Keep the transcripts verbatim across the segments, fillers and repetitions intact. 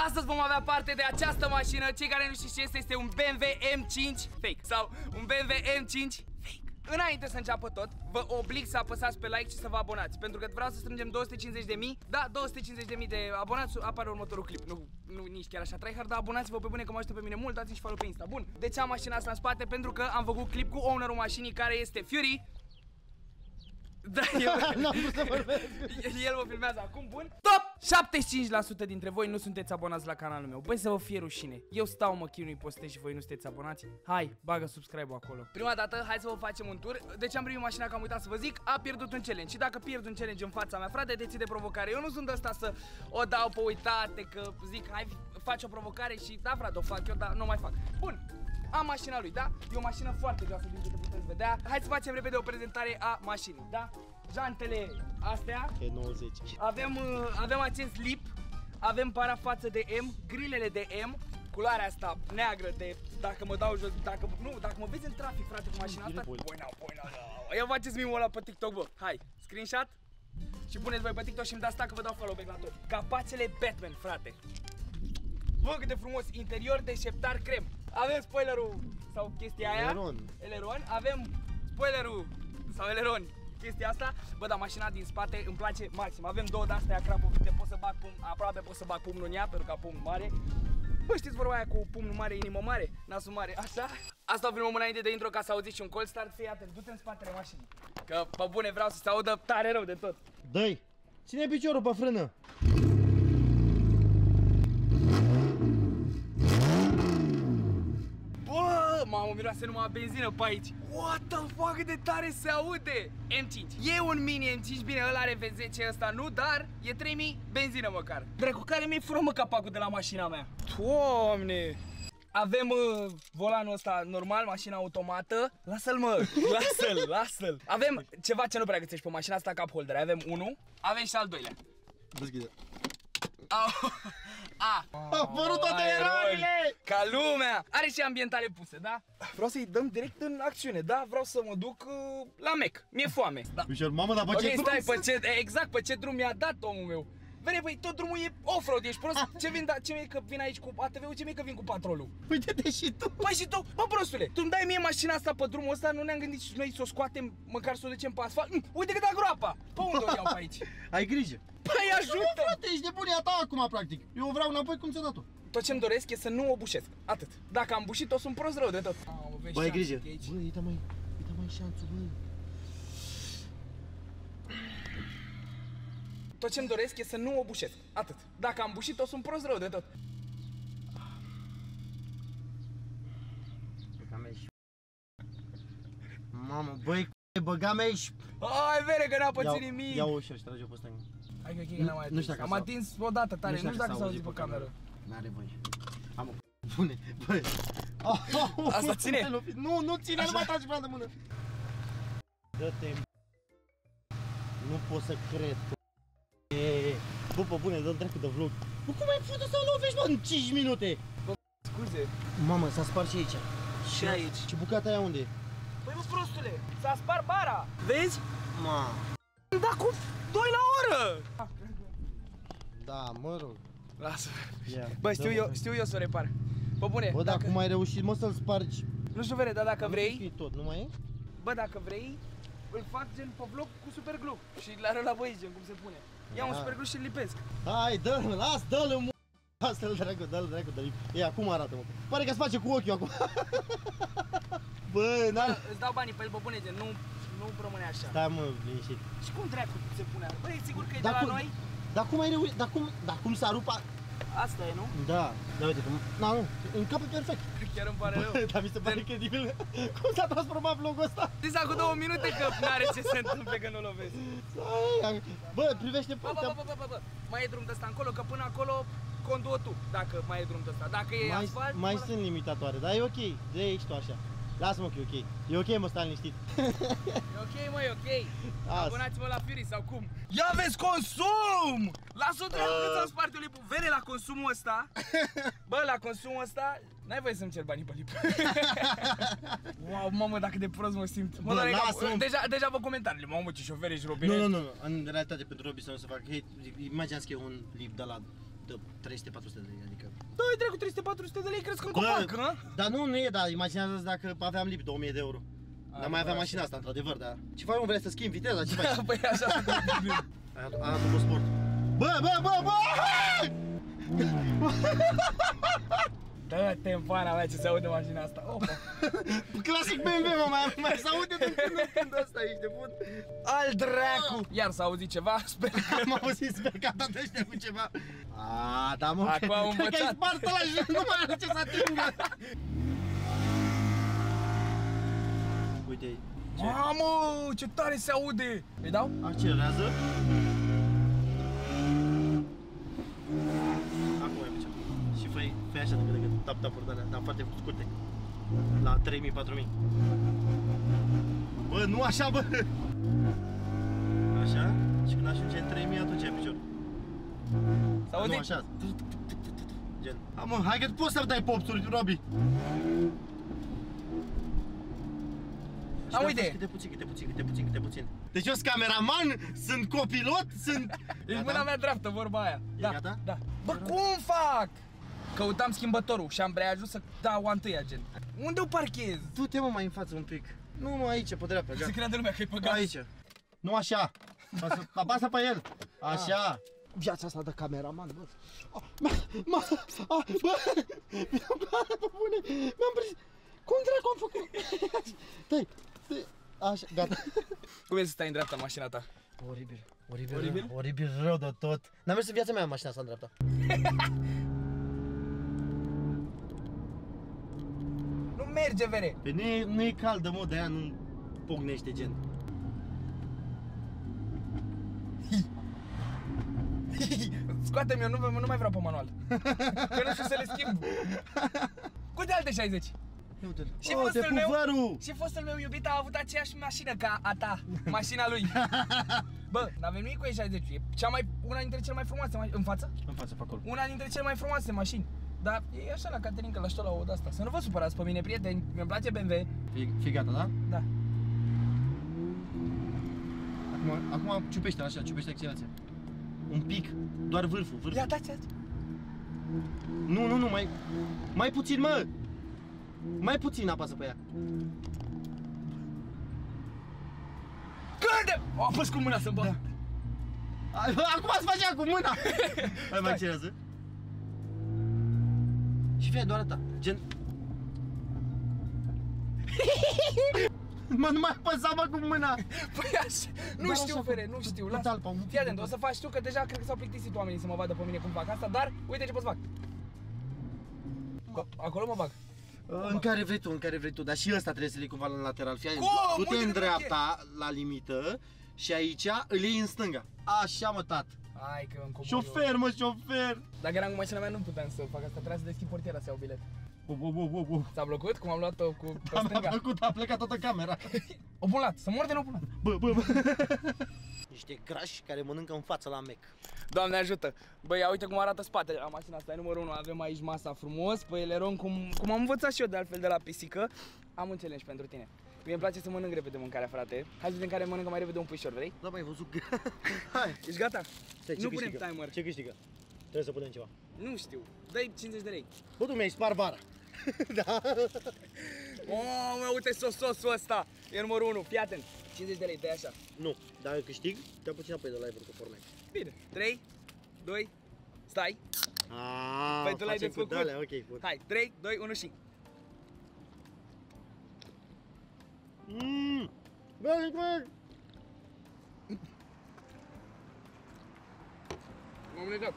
Astăzi vom avea parte de această mașină. Cei care nu știți ce este, este un B M W M cinci fake sau un B M W M cinci fake. Înainte să înceapă tot, vă oblig să apăsați pe like și să vă abonați, pentru că vreau să strângem două sute cincizeci de mii. Da, două sute cincizeci de mii de abonați, apare următorul clip. Nu, nu nici chiar așa tryhard, dar abonați-vă pe bune că mă ajută pe mine mult, dați-mi și follow pe Insta. Bun, de ce am mașina asta în spate? Pentru că am făcut clip cu ownerul mașinii, care este Fury. Da, el, n-am vrut să vorbesc. El mă filmează acum, bun. Top! șaptezeci și cinci la sută dintre voi nu sunteți abonați la canalul meu. Băi, să vă fie rușine. Eu stau, mă chinui, postez și voi nu sunteți abonați. Hai, bagă subscribe-ul acolo. Prima dată, hai să vă facem un tur. Deci am primit mașina, că am uitat să vă zic, a pierdut un challenge. Și dacă pierd un challenge în fața mea, frate, deține provocare. Eu nu sunt ăsta să o dau pe uitate, că zic, hai, faci o provocare și da, frate, o fac eu, dar nu mai fac. Bun. Am mașina lui, da? E o mașină foarte groasă, din câte puteți vedea. Hai să facem repede o prezentare a mașinii, da? Jantele astea. E nouăzeci. Avem, uh, avem acest lip. Avem parafață de M, grilele de M. Culoarea asta neagră de, dacă mă dau jos, dacă, nu, dacă mă vezi în trafic, frate, cu mașina asta. Boi n-au, boi n-au. Ia faceți mimul ăla pe TikTok, bă. Hai, screenshot și puneți voi pe TikTok și îmi dați că vă dau follow back la tot. Capacele Batman, frate. Bă, cât de frumos, interior deșteptar crem. Avem spoilerul sau chestia aia. Eleron. Eleron. Avem spoilerul sau eleron. Chestia asta, bă, dar mașina din spate îmi place maxim. Avem două de-astea crapovite, pot să bag pumn, aproape pot să bag pumnul în ea, pentru că am pumnul mare. Bă, știți vorba aia cu pumnul mare, inimă mare, nasul mare, așa? Asta o filmăm înainte de intro ca să auziți și un cold start. Fii atent, du-te în spatele mașinii, că pe bune vreau să se audă tare rău de tot. Dă-i, ține piciorul pe frână. Bă, mamă, miroase numai benzină pe aici. What the fuck, de tare se aude. M cinci, e un mini M cinci, bine, ăla are V zece, ăsta nu, dar e trei mii benzină măcar. Dracu, care mi-e fură, mă, capacul de la mașina mea? Doamne. Avem uh, volanul ăsta normal, mașina automată. Lasă-l, mă, lasă-l, lasă-l. Avem ceva ce nu prea găsești pe mașina asta, cup holder. Avem unul, avem și al doilea. Deschide. Au. A, a apărut toate erorile! Ca lumea! Are și ambientale puse, da? Vreau să-i dăm direct în acțiune, da? Vreau să mă duc uh, la Mac. Mi-e foame. Da. Ușor, mamă, dar pe ok, ce drum? stai, pe ce, exact, pe ce drum mi-a dat omul meu. Vede, băi, tot drumul e off-road, ești prost? Ce vin, da, ce mi-e că vin aici cu A T V-ul, ce mi-e că vin cu patrolul? Uite-te și tu! Păi și tu, bă, prostule, tu îmi dai mie mașina asta pe drumul ăsta, nu ne-am gândit și noi să o scoatem, măcar să o ducem pe asfalt? Mm, uite câtă groapa! Pe unde o iau pe aici? Ai grijă! Păi ajută! Frate, ești nebunia ta acum, practic. Eu vreau înapoi cum ți-a dat-o. Tot ce-mi doresc e să nu o bușesc, atât. Dacă am bușit-o, sunt prost rău de tot. Bă, ai grijă! Băi, uite mai, uite mai șanțul, băi. Tot ce-mi doresc e să nu o bușesc, atât. Dacă am bușit-o, sunt prost rău de tot. Mamă, băi, băga mea și... Ai, vere că n-a pățit nimic. Ia ușor și trage-o pe ăsta. Hai că ok, că n-am mai atins. Am atins o dată tare, nu știu dacă s-a auzit pe cameră. N-are voie. Am o bune, băi. Asta ține? Nu, nu ține, nu mai tragi mâna de mână. Dă-te. Nu pot să cred. Bă, pe bune, dă-l dracu de vlog. Bă, cum ai putut să-l lovești, bă, în cinci minute? Bă, scuze. Mamă, s-a spart și aici. Și aici. Ce bucata aia unde e? Păi, mă, prostule, s-a spart bara. Vezi? Ma. Da, cu doi la oră. Da, mă rog. Lasă. Yeah, bă, știu eu, știu eu să o repar. Bă, bune. Bă, dacă cum ai reușit, mă, să-l spargi? Nu știu, vere, dar dacă vrei... tot, nu mai e? Bă, dacă vrei, îl fac gen pe vlog cu super glue și le arăt la băieți, gen cum se pune. Ia un super glue și îl lipesc. Hai, dă-l, las, dă-l în Lasă-l dracu, dă-l dracu, dă-l. E, acum arată-mă. Pare că-ți face cu ochiul acum. Bă, n-ar... Îți dau banii pe el, bă, bune, gen, nu, nu rămâne așa. Stai, mă, liniștit. Și cum dracu se pune? Bă, e sigur că e de la noi? Dar cum ai reușit? Dar cum, dar cum s-a rupt? Asta e, nu? Da, da, uite, na, nu, încapă perfect. Chiar îmi pare rău. Dar mi se pare credibil. Cum s-a transformat vlogul ăsta? Zis cu două minute că n-are ce se întâmple că nu-l vezi. Bă, privește bă, bă, bă, bă, bă, bă. Mai e drum de ăsta încolo, că până acolo conduă tu, dacă mai e drum de ăsta. Dacă e mai, asfalt... Mai până... sunt limitatoare, dar e ok, de aici tu așa. Lasă-mă că e ok. E ok, mă, stai liniștit. E ok, mă, e ok. Abonați-mă la Fury sau cum? Ia vezi consum! Lasă-o treabă că ți-am spart eu lipul. Vede la consumul ăsta. Bă, la consumul ăsta n-ai voie să-mi cer banii pe lip. Wow, mamă, dacă de prost mă simt. Mă, bă, lasă-mă. Deja, deja vă comentariile. Mamă, ce șofer ești, Robine. Nu, nu, nu, în realitate pentru Robi să nu se facă hate, imaginați că e un lip de la trei sute patru sute de lei, adică... Da, e drept cu trei sute patru sute de lei, crezi că în copac, hă? Dar nu, nu e, dar imaginează dacă aveam lip două mii de euro. Dar mai aveam mașina asta, într-adevăr, dar... Ce faci, mă, vrei să schimbi viteza? Ce faci? Păi așa se întâmplă. Aia a făcut sport. Bă, bă, bă, bă! Dă-te în pana mea ce se aude mașina asta. Opa. Clasic B M W, mă, mai, mai se aude din când în când ăsta, ești de bun? Al dracu! Iar s-a auzit ceva? Sper că... Am auzit, sper că a dat ăștia cu ceva. Aaa, da, mă, Acum am cred că ai învățat. spart la jos, nu mai are ce să atingă. Uite, ce? Mamă, ce tare se aude! Îi dau? Accelerează. Acum e picea. Și fă-i, fă-i așa de cât tap-tap-uri de alea, dar foarte scurte. La trei mii patru mii. Bă, nu așa, bă! Așa, și când ajunge în trei mii atunci e picior. S-aude? Nu, așa. Gen. A, mă, hai că poți să-mi dai popsuri, Robi. Am o idee. Câte puțin, câte puțin, câte puțin, câte puțin. Deci eu sunt cameraman, sunt copilot, sunt... Ești mâna mea dreaptă, vorba aia. E Da, gata? da. Bă, cum fac? Căutam schimbătorul și am breajul să dau a întâia, gen. Unde o parchez? Du-te, mă, mai în față un pic. Nu, nu, aici, pe dreapta, Se gata. crede lumea că e pe gaz. Aici. Nu așa. Apasă, apasă pe el. Așa. Viața asta de cameraman, bă. Ma, ma, a, bă, mi-am pare pe bune. Mi-am prins. Cum dracu am făcut? Stai, stai. Așa, gata. Cum e să stai în dreapta în mașina ta? Oribil, oribil, Oribil? Rău, oribil rău de tot. N-am mers în viața mea în mașina asta în dreapta. Nu merge, vere. Pe nu e, nu e caldă, mă, de-aia nu pocnește gen. Scoate-mi, eu nu, nu mai vreau pe manual. Că nu știu să le schimb. Cu de alte șaizeci. Și Oh, fostul meu, meu și fostul meu iubit a avut aceeași mașină ca a ta, mașina lui. Bă, n-avem nimic cu E șaizeci, e cea mai, una dintre cele mai frumoase mașini, în față? În față, pe acolo. Una dintre cele mai frumoase mașini. Dar e așa la Caterinca, la ștola o de-asta. Să nu vă supărați pe mine, prieteni, mi-mi place B M W. Fii, fii gata, da? Da. Acum, acum ciupește așa, ciupește accelerația. Un pic, doar vârful, vârful. Ia, dați, dați. Nu, nu, nu, mai, mai puțin, mă! Mai puțin apasă pe ea. Cârde! O apăs cu mâna să-mi bag. Da. Acum îți faci ea cu mâna! Hai, mai accelerează. Și fie doar atâta, gen... Mă, nu mai apăsa, mă, cu mâna! Păi așa, nu Doar știu, așa, fere, cu- nu cu- știu, cu lasă. talpa, un pic, Fii atent, un o să faci tu, că deja cred că s-au plictisit oamenii să mă vadă pe mine cum fac asta, dar uite ce pot să fac. Acolo mă bag. În care vrei tu, în care vrei tu, dar și ăsta trebuie să-l iei cumva în lateral. Fii atent, Cum? du-te Uite în de dreapta, la limită, și aici îl iei în stânga. Așa, mă, tat. Hai că îmi comod. Șofer, mă, șofer! Dacă eram cu mașina mea nu puteam să fac asta, trebuia să deschid portiera să iau bilet. Wow, wow, wow, wow, wow. S-a blocat? Cum am luat-o cu pe Am stânga? făcut, a plecat toată camera. O pun lat, să mor de nou pun lat. Bă, bă, bă. Niște grași care mănâncă în față la Mac. Doamne ajută! Băi, ia uite cum arată spatele la mașina asta, e numărul unu. Avem aici masa frumos, pe eleron, cum, cum am învățat și eu de altfel de la pisică. Am un challenge pentru tine. Mie îmi place să mănânc repede mâncarea, frate. Hai să vedem care mănâncă mai repede un puișor, vrei? Da, mai văzut. Hai. Ești gata? Stai, ce Nu punem câștigă? timer. Ce câștigă? Trebuie să punem ceva. Nu știu. Dă-i cincizeci de lei. Bă, tu mi-ai spart bara. Da. Oh, mă, uite sos sosul ăsta. E numărul unu. Fii atent. cincizeci de lei, dă așa. Nu, dacă câștig, te-am puțin apoi de live-uri cu Fortnite. Bine. trei, doi, stai. Aaaa, Păi tu l-ai desfăcut. Alea, ok, bun. Hai, trei, doi, unu și... Mmm. Bă, bă. M-am legat.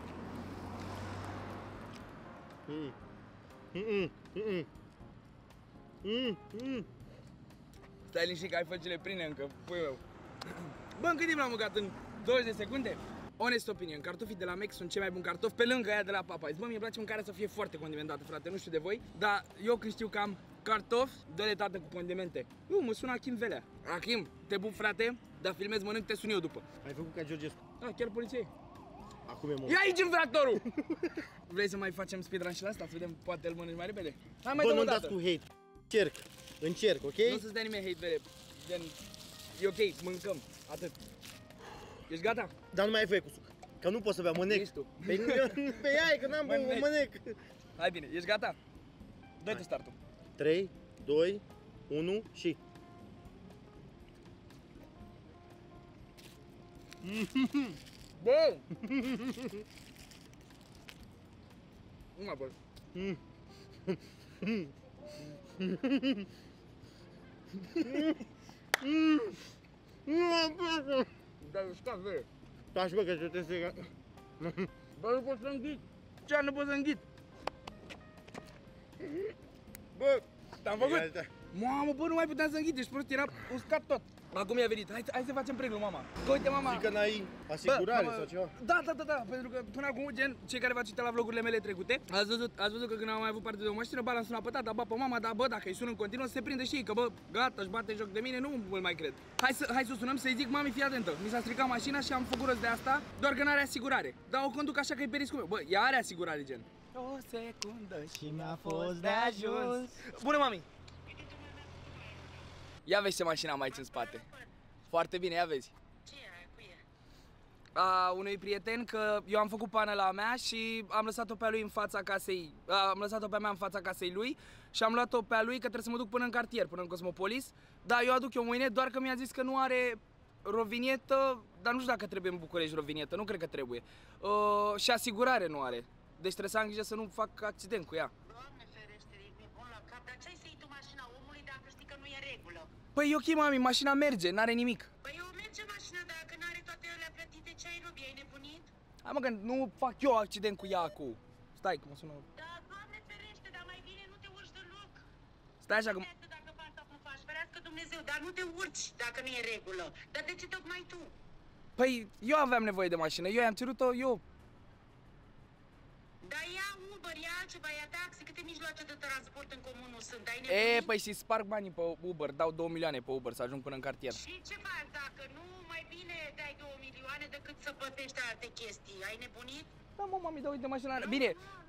Mm. Mm, mm, mm, mm. Stai liniștit că ai făcile pline încă, pui meu. Bă, în cât timp l-am mâncat? În douăzeci de secunde? Honest opinion, cartofii de la Mac sunt cei mai buni cartofi pe lângă aia de la Popeyes. Bă, mie îmi place mâncarea să fie foarte condimentată, frate, nu știu de voi, dar eu când știu că am cartofi, dă-le tată cu condimente. Eu, mă sună Achim Velea. Achim, te pup, frate, dar filmez, mănânc, te sun eu după. Ai făcut ca Georgescu. Ah, chiar poliției. Acum e moment. Ia aici infractorul! Vrei să mai facem speedrun și la asta? Să vedem, poate îl mănânci mai repede? Hai mai Bă, dăm o nu dată. dați cu hate. Încerc. Încerc, ok? Nu o să-ți dea nimeni hate, vere. Gen, e ok, mâncăm, atât. Ești gata? Dar nu mai ai voie cu suc. Că nu pot să beau, mănec. Ești tu. Pe, pe ea e, că n-am băut, Mănec. mănec. Hai bine, ești gata? Dă-i tu startul. trei, doi, unu și... Bă! Nu mai pot. Dar stai, bă. Taci, bă, că trebuie să... Bă, nu pot să înghit. Ce nu pot să înghit? Bă, te-am făcut. Mamă, bă, nu mai puteam să înghit, deci prost era uscat tot. Acum i-a venit, hai, hai să facem pregul, mama. Că uite, mama. Zic că n-ai asigurare Bă, sau ceva? Da, da, da, da, pentru că până acum, gen, cei care v-ați uitat la vlogurile mele trecute, ați văzut, ați văzut că când am mai avut parte de o mașină, ba l-am sunat pe tata, ba pe mama, dar bă, dacă îi sun în continuu, se prinde și ei, că bă, gata, își bate joc de mine, nu îl mai cred. Hai să, hai să o sunăm, să-i zic, mami, fii atentă, mi s-a stricat mașina și am făcut rost de asta, doar că n-are asigurare. Dar o conduc așa că e pe riscul meu. Bă, ea are asigurare, gen. O secundă și mi-a fost de ajuns. Bună, mami! Ia vezi ce mașină am aici în spate. Foarte bine, ia vezi. Ce e aia cu ea? A unui prieten, că eu am făcut pană la mea și am lăsat-o pe a lui în fața casei. A, am lăsat-o pe a mea în fața casei lui și am luat-o pe a lui că trebuie să mă duc până în cartier, până în Cosmopolis. Dar eu aduc eu mâine, doar că mi-a zis că nu are rovinietă, dar nu știu dacă trebuie în București rovinietă, nu cred că trebuie. Uh, și asigurare nu are. Deci trebuie să am grijă să nu fac accident cu ea. Doamne ferește, ești nebun la cap, dar ce-ai să iei tu mașina omului dacă știi că nu e în regulă? Păi e ok, mami, mașina merge, n-are nimic. Păi eu merge mașina dacă n-are toate alea plătite, ce ai robi, ai nebunit? Hai mă, că nu fac eu accident cu ea acum. Stai, că mă sună. Da, Doamne ferește, dar mai bine nu te urci deloc. Stai așa că... Dacă faci sau nu faci, ferească Dumnezeu, dar nu te urci dacă nu e în regulă. Dar de ce tocmai tu? Păi eu aveam nevoie de mașină, eu i-am cerut-o, eu... Dar ia Uber, ia altceva, ia taxi, câte mijloace de transport în comun nu sunt, ai E, nebunit? păi și sparg banii pe Uber, dau două milioane pe Uber să ajung până în cartier. Și ce faci dacă nu, mai bine dai două milioane decât să plătești alte chestii, ai nebunit? Da, mă, mami, da, uite mașina... Bine,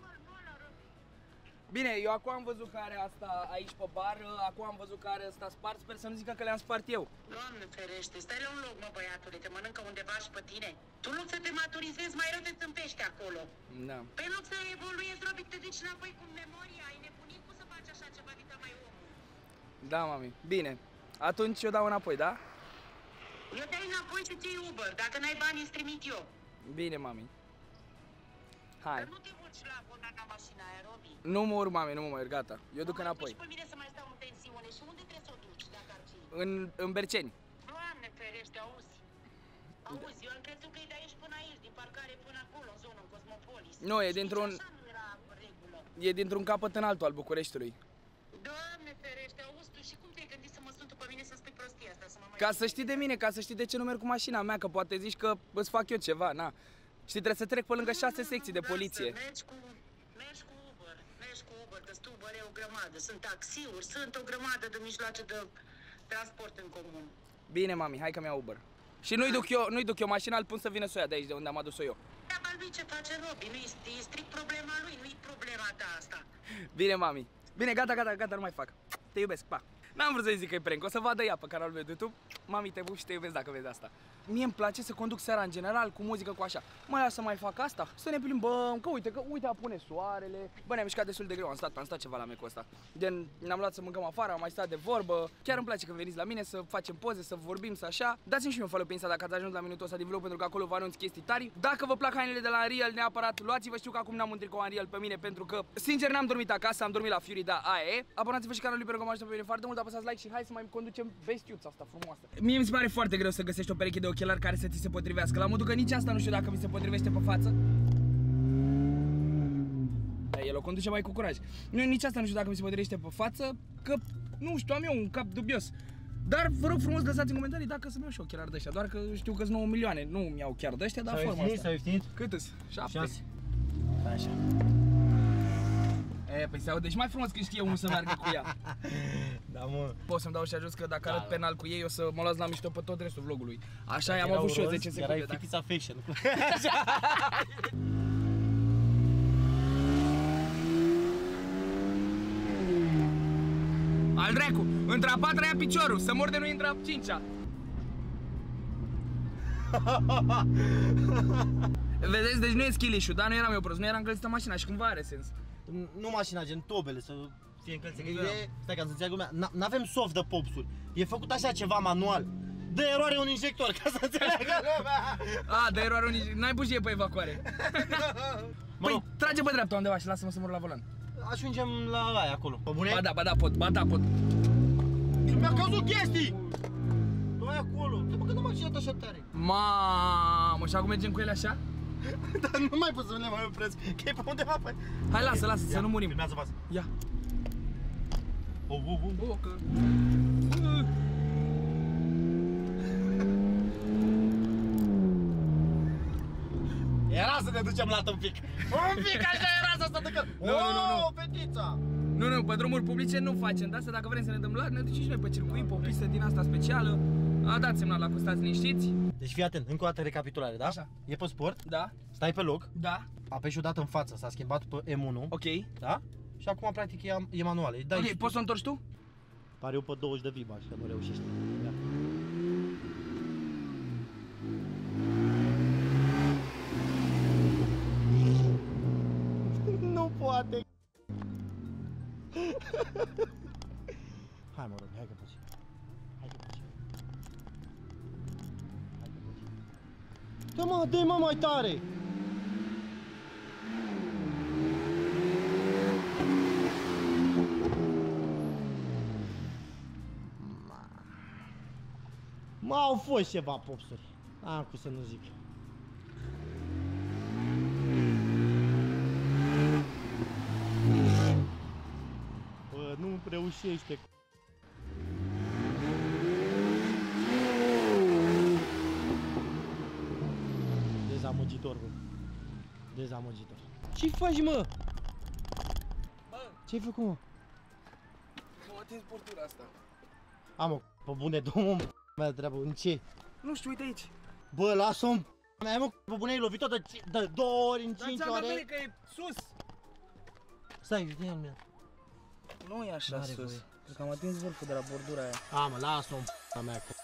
bine, eu acum am văzut că are asta aici pe bar, acum am văzut că are ăsta spart, sper să nu zică că le-am spart eu. Doamne ferește, stai la un loc, mă, băiatule, te mănâncă undeva și pe tine. Tu, în loc să te maturizezi, mai rău te țâmpești acolo. Da. Pe în loc să evoluezi, Robi, te duci înapoi cu memoria, ai nebunit, cum să faci așa ceva, vita mai omul? Da, mami, bine. Atunci eu dau înapoi, da? Eu dai înapoi și ții Uber, dacă n-ai bani, îți trimit eu. Bine, mami. Hai. Dar nu te urci la volan la mașina aia, Robi. Nu mă urc, mami, nu mă urc, gata. Eu duc Nu mai înapoi. duci pe mine să mai stau în tensiune și unde trebuie să o duci, dacă ar fi? În, în Berceni. Doamne ferește, auzi. Auzi, eu am crezut că e de aici până aici, din parcare până acolo, în zonă, în Cosmopolis. Nu, e Și dintr-un... nici așa nu era în regulă. E dintr-un capăt în altul al Bucureștiului. Doamne ferește, auzi tu, și cum te-ai gândit să mă sun tu pe mine să spui prostia asta, să mă mai... Ca să știi de mine, ca să știi de ce nu merg cu mașina mea, că poate zici că îți fac eu ceva, na. Știi, trebuie să trec pe lângă șase secții de poliție. Lasă, mergi cu, mergi cu Uber, mergi cu Uber, că sunt Uber e o grămadă, sunt taxiuri, sunt o grămadă de mijloace de transport în comun. Bine, mami, hai că mi-au Uber. Și nu-i duc eu, nu-i duc eu mașina, îl pun să vină să o ia de aici, de unde am adus-o eu. Treaba lui ce face Robi, nu e strict problema lui, nu e problema ta asta. Bine, mami. Bine, gata, gata, gata, nu mai fac. Te iubesc, pa. N-am vrut să-i zic că e prank, o să vadă ea pe canalul meu de YouTube. Mami, te pup și te iubesc dacă vezi asta. Mie îmi place să conduc seara în general, cu muzică, cu așa. Mai lasă să mai fac asta? Să ne plimbăm, că uite, că uite, apune soarele. Bă, ne-am mișcat destul de greu, am stat, am stat ceva la mecul ăsta. Gen, ne-am luat să mâncăm afară, am mai stat de vorbă. Chiar îmi place când veniți la mine să facem poze, să vorbim, să așa. Dați-mi și mie un follow pe Insta dacă ați ajuns la minutul ăsta din vlog, pentru că acolo vă anunț chestii tari. Dacă vă plac hainele de la Unreal, neapărat luați-vă. Știu că acum n-am un tricou Unreal pe mine, pentru că, sincer, n-am dormit acasă, am dormit la Fury, da, aia e. Abonați-vă și canalul pentru că mă ajută pe mine foarte mult, apăsați like și hai să mai conducem bestiuța asta frumoasă. Mie mi se pare foarte greu să găsești o pereche de ochelari care să ți se potrivească. La modul că nici asta nu știu dacă mi se potrivește pe față. El o conduce mai cu curaj. Nu, nici asta nu știu dacă mi se potrivește pe față, că nu știu, am eu un cap dubios. Dar vă rog frumos, lăsați în comentarii dacă să-mi iau și ochelari de ăștia. Doar că știu că sunt nouă milioane, nu mi-au chiar de ăștia, dar forma asta. S-au ieftinit? Cât-s? șapte? șase. Așa. E, păi se aude și mai frumos când știe unul să meargă cu ea. Da, mă. Pot să-mi dau și jos că dacă Da, arăt da. penal cu ei o să mă las la mișto pe tot restul vlogului. Așa i-am Erau avut și eu roz, zece secunde. erai Dacă... fetița fashion. Al dracu, între a patra ia piciorul, să mor de nu intră a cincea. Vedeți, deci nu e skill-issue, dar nu eram eu prost, nu eram încălzită mașina și cumva are sens. Nu mașina, gen tobele să fie încălțite. Da. E, stai ca să înțeleg lumea, n-avem soft de popsuri. E făcut așa ceva manual. De eroare un injector, ca să înțeleagă lumea. A, de eroare un injector, n-ai bujie pe evacuare. Mă Păi, rog, trage pe dreapta undeva și lasă-mă să mor la volan. ajungem la aia acolo. Pe bune? Ba da, ba da, pot, ba da, pot. Mi-a căzut chestii! Tu ai acolo. Te bă că nu m-a citat așa tare. Mamă, și acum mergem cu ele așa? Dar nu mai pot să le mai opresc, că e pe undeva pe... Hai, lasă, lasă, să nu murim. Filmează față. Ia. Oh, oh, oh. Oh, că... Era să ne ducem la un pic. Un pic așa era să se ducă. Nu, nu, nu, nu. Fetița. Nu, nu, pe drumuri publice nu facem de asta, dacă vrem să ne dăm la, ne ducem și noi pe circuit, pe o pistă din asta specială. A dat semnal la stați liniștiți. Deci fii atent, încă o dată recapitulare, da? Așa. E pe sport, Da, stai pe loc, da, apeși o dată în față, s-a schimbat pe M unu, ok. da? Și acum practic e, e manual. Îi dai Ok, și tu. poți să o întorci tu? Pariu pe douăzeci de viba și că nu reușești. Ia. Nu poate. Hai mă rog, hai că poți. Hai că poți. Hai că poți. Dă mă, dă mă mai tare. M-au fost ceva popsuri. Am cum să nu zic. Bă, nu reușește. Dezamăgitor, bă. Dezamăgitor. Ce faci, mă? Bă, Ce-ai făcut, mă? m-a atins portura asta. Am o pe bune, domnul mea de treabă, în ce? Nu știu, uite aici. Bă, lasă-o în mea, mă, pe bune, ai lovit-o de, de două ori în Dar cinci ți-am dat ore. bine că e sus. Stai, uite el mea. Nu e așa N-are sus. voie. Cred că am atins vârful de la bordura aia. A, mă, lasă-o în mea.